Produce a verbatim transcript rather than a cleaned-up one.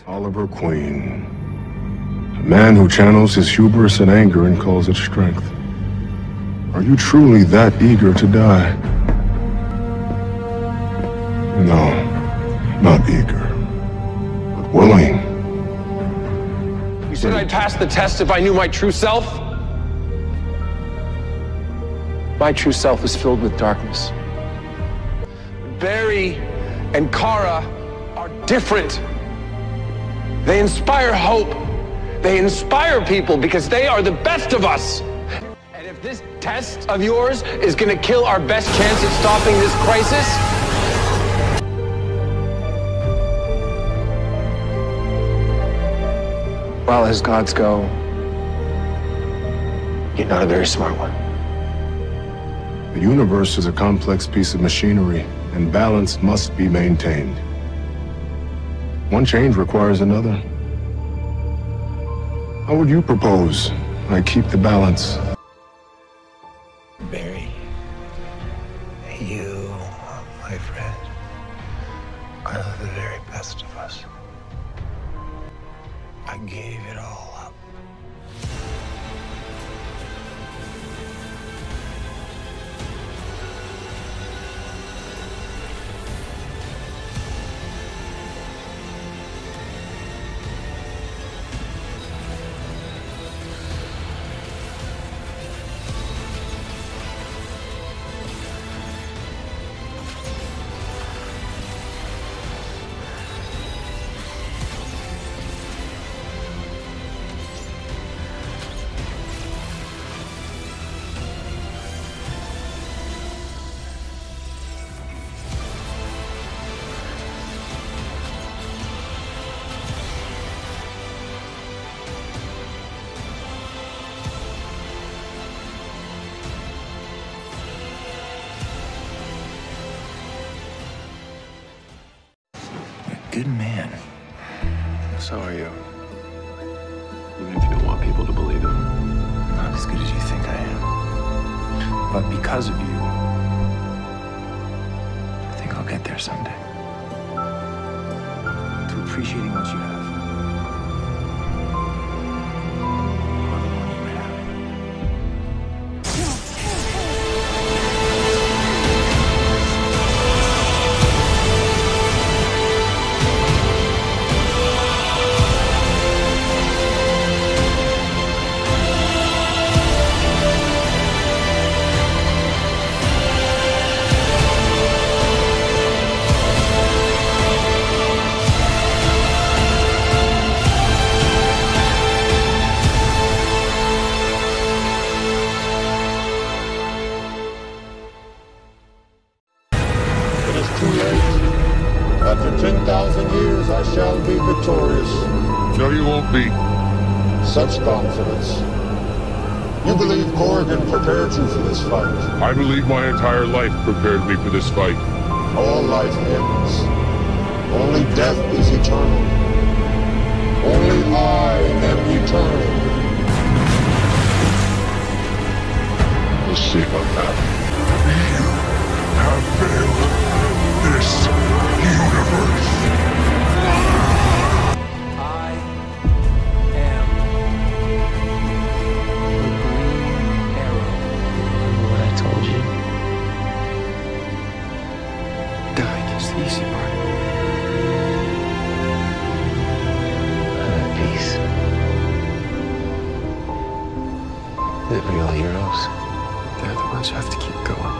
Oliver Queen. A man who channels his hubris and anger and calls it strength. Are you truly that eager to die? No, not eager, but willing. You said I'd pass the test if I knew my true self? My true self is filled with darkness. Barry and Kara are different. They inspire hope. They inspire people because they are the best of us. And if this test of yours is gonna kill our best chance at stopping this crisis, well, as gods go, you're not a very smart one. The universe is a complex piece of machinery, and balance must be maintained. One change requires another. How would you propose I keep the balance? Barry, you, my friend, are the very best of us. I gave it all up. Good man. so are you. Even if you don't want people to believe it. Not as good as you think I am. But because of you, I think I'll get there someday. To appreciating what you have. Or the one you have. Too late. After ten thousand years, I shall be victorious. No, you won't be. Such confidence. You believe Corrigan prepared you for this fight. I believe my entire life prepared me for this fight. All life ends. Only death is eternal. Only I am eternal. We'll see about that. You have failed this universe. I am the Green Arrow. Remember what I told you? Dying is the easy part. I'm at peace. The real heroes, they're the ones who have to keep going.